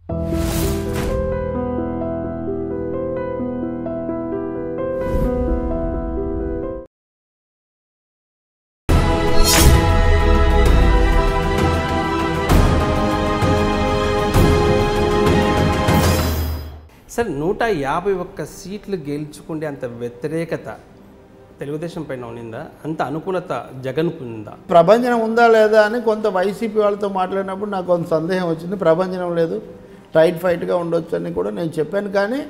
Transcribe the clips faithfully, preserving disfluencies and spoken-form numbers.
Sir నూట యాభై ఒక్క సీట్లు గెలుచుకుంటే అంత వ్యతిరేకత తెలుగుదేశం పైన ఉండిందా, అంత అనుకూలత జగన్కు ఉందా? ప్రభంజనం ఉందా లేదా అని కొంత వైసీపీ వాళ్ళతో మాట్లాడినప్పుడు నాకు కొంత సందేహం వచ్చింది. ప్రభంజనం లేదు, టైట్ ఫైట్గా ఉండొచ్చు అని కూడా నేను చెప్పాను. కానీ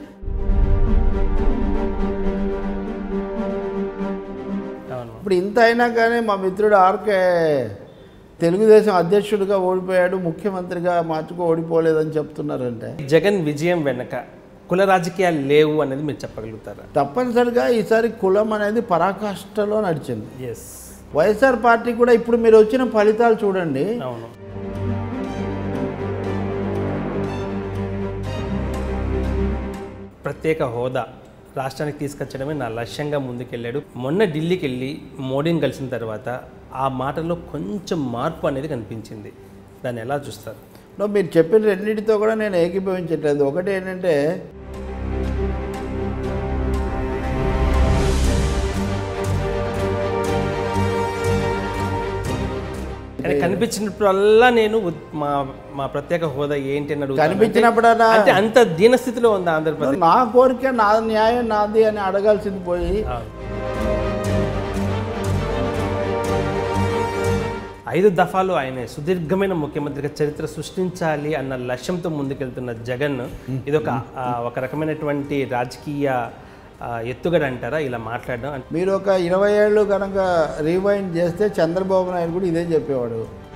ఇప్పుడు ఇంత అయినా కానీ మా మిత్రుడు ఆర్కే తెలుగుదేశం అధ్యక్షుడిగా ఓడిపోయాడు, ముఖ్యమంత్రిగా మార్చుకో ఓడిపోలేదని చెప్తున్నారంటే జగన్ విజయం వెనక కుల రాజకీయాలు లేవు అనేది మీరు చెప్పగలుగుతారా? తప్పనిసరిగా ఈసారి కులం అనేది పరాకాష్ఠలో నడిచింది. ఎస్, వైఎస్ఆర్ పార్టీ కూడా ఇప్పుడు మీరు వచ్చిన ఫలితాలు చూడండి. అవును, ప్రత్యేక హోదా రాష్ట్రానికి తీసుకొచ్చడమే నా లక్ష్యంగా ముందుకెళ్ళాడు. మొన్న ఢిల్లీకి వెళ్ళి మోడీని కలిసిన తర్వాత ఆ మాటలో కొంచెం మార్పు అనేది కనిపించింది. దాన్ని ఎలా చూస్తారు? మీరు చెప్పిన రెండింటితో కూడా నేను ఏకీభవించట్లేదు. ఒకటి ఏంటంటే కనిపించినప్పుడల్లా నేను మా మా ప్రత్యేక హోదా ఏంటి అని అడుగుతాను. కనిపించినప్పుడల్లా అంటే అంత దీనస్థితిలో ఉంది ఆంధ్రప్రదేశ్. నా కోరిక నా న్యాయం నాది అని అడగాల్సింది పోయి ఐదు దఫాలు ఆయన సుదీర్ఘమైన ముఖ్యమంత్రిగా చరిత్ర సృష్టించాలి అన్న లక్ష్యంతో ముందుకెళ్తున్న జగన్ ఇదొక ఒక రకమైనటువంటి రాజకీయ ఎత్తుగడ అంటారా ఇలా మాట్లాడడం? మీరు ఒక ఇరవై ఏళ్ళు కనుక రీవైండ్ చేస్తే చంద్రబాబు నాయుడు కూడా ఇదే చెప్పేవాడు.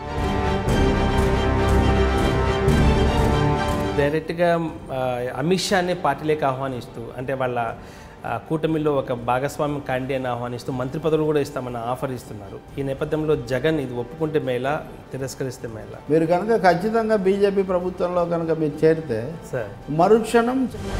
డైరెక్ట్గా అమిత్ షానే పార్టీలోకి ఆహ్వానిస్తూ, అంటే వాళ్ళ కూటమిలో ఒక భాగస్వామ్యం కాండి అని ఆహ్వానిస్తూ మంత్రి పదవులు కూడా ఇస్తామని ఆఫర్ ఇస్తున్నారు. ఈ నేపథ్యంలో జగన్ ఇది ఒప్పుకుంటే మేలా, తిరస్కరిస్తే మేలా? మీరు కనుక ఖచ్చితంగా బీజేపీ ప్రభుత్వంలో కనుక మీరు చేరితే సార్ మరుక్షణం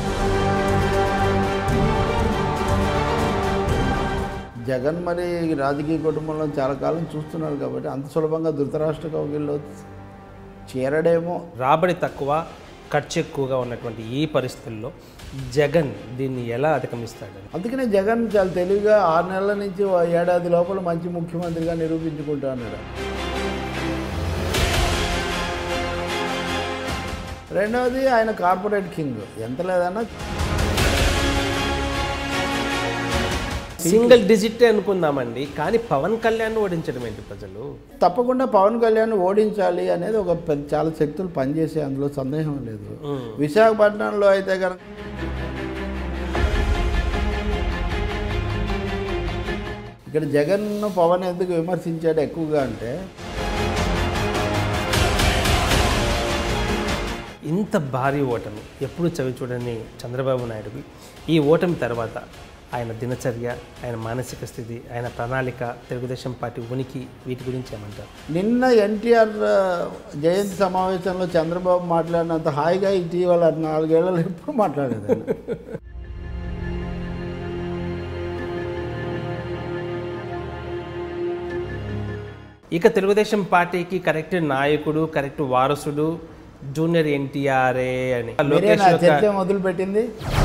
జగన్ మరి రాజకీయ కుటుంబంలో చాలా కాలం చూస్తున్నారు కాబట్టి అంత సులభంగా ధృతరాష్ట్ర కౌగిల్లో చేరడేమో. రాబడి తక్కువ, ఖర్చు ఎక్కువగా ఉన్నటువంటి ఈ పరిస్థితుల్లో జగన్ దీన్ని ఎలా అధిగమిస్తాడు? అందుకనే జగన్ చాలా తెలివిగా ఆరు నెలల నుంచి ఏడాది లోపల మంచి ముఖ్యమంత్రిగా నిరూపించుకుంటా అన్నాడు. రెండవది ఆయన కార్పొరేట్ కింగ్, ఎంత లేదన్నా సింగిల్ డిజిట్ అనుకుందామండి, కానీ పవన్ కళ్యాణ్ ఓడించడం ఏంటి ప్రజలు? తప్పకుండా పవన్ కళ్యాణ్ ఓడించాలి అనేది ఒక చాలా శక్తులు పనిచేసే, అందులో సందేహం లేదు. విశాఖపట్నంలో అయితే కనుక ఇక్కడ జగన్ పవన్ ఎందుకు విమర్శించాడు ఎక్కువగా అంటే, ఇంత భారీ ఓటమి ఎప్పుడు చవి చూడని చంద్రబాబు నాయుడుకి ఈ ఓటమి తర్వాత ఆయన దినచర్య, ఆయన మానసిక స్థితి, ఆయన ప్రణాళిక, తెలుగుదేశం పార్టీ ఉనికి, వీటి గురించి ఏమంటారు? నిన్న ఎన్టీఆర్ జయంతి సమావేశంలో చంద్రబాబు మాట్లాడినంత హాయిగా ఇటీవల నాలుగేళ్లలో ఎప్పుడు మాట్లాడేది. ఇక తెలుగుదేశం పార్టీకి కరెక్ట్ నాయకుడు, కరెక్ట్ వారసుడు జూనియర్ ఎన్టీఆర్ఏ అని మొదలుపెట్టింది.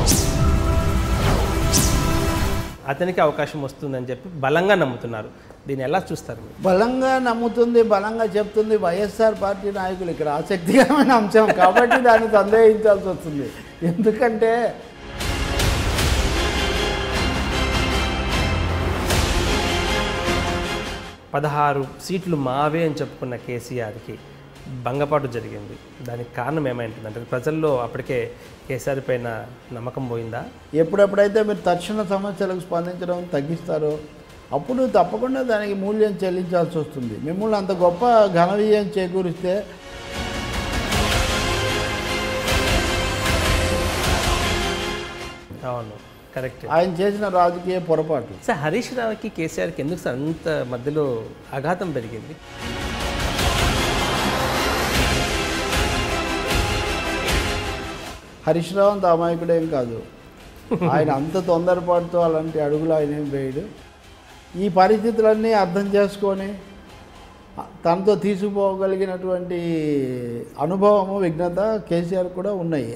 అతనికి అవకాశం వస్తుందని చెప్పి బలంగా నమ్ముతున్నారు. దీన్ని ఎలా చూస్తారు? బలంగా నమ్ముతుంది, బలంగా చెప్తుంది వైఎస్ఆర్ పార్టీ నాయకులు. ఇక్కడ ఆసక్తికరమైన అంశం కాబట్టి దాన్ని సందేహించాల్సి వస్తుంది. ఎందుకంటే పదహారు సీట్లు మావే అని చెప్పుకున్న కేసీఆర్కి భంగపాటు జరిగింది. దానికి కారణం ఏమైంటుందంటే ప్రజల్లో అప్పటికే కేసీఆర్ పైన నమ్మకం పోయిందా? ఎప్పుడెప్పుడైతే మీరు తక్షణ సమస్యలకు స్పందించడం తగ్గిస్తారో అప్పుడు తప్పకుండా దానికి మూల్యం చెల్లించాల్సి వస్తుంది. మిమ్మల్ని అంత గొప్ప ఘన విజయం చేకూరిస్తే అవును, కరెక్ట్. ఆయన చేసిన రాజకీయ పొరపాటు. సార్ హరీష్ రావుకి కేసీఆర్కి ఎందుకు సార్ అంత మధ్యలో అఘాతం పెరిగింది? హరీష్ రావు అంత అమాయకుడేం కాదు. ఆయన అంత తొందరపాటుతో అలాంటి అడుగులు ఆయన ఏం వేయడు. ఈ పరిస్థితులన్నీ అర్థం చేసుకొని తనతో తీసుకుపోగలిగినటువంటి అనుభవము విఘ్నత కేసీఆర్ కూడా ఉన్నాయి.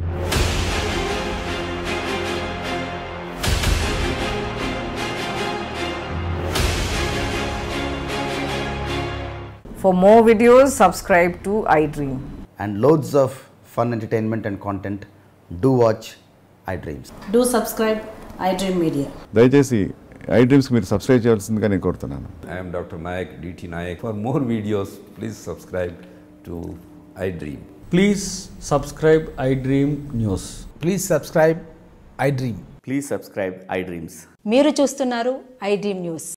For more videos, subscribe to iDream. And loads of fun entertainment and content, do watch iDreams. Do subscribe iDream Media. దయచేసి ఐ డ్రీమ్స్కి మీరు సబ్స్క్రైబ్ చేయాల్సిందిగా నేను కోరుతున్నాను. I am Doctor Nayak, D T Nayak. For more videos, please subscribe to iDream. Please subscribe iDream News. Please subscribe iDream. Please subscribe iDreams. మీరు చూస్తున్నారు iDream News.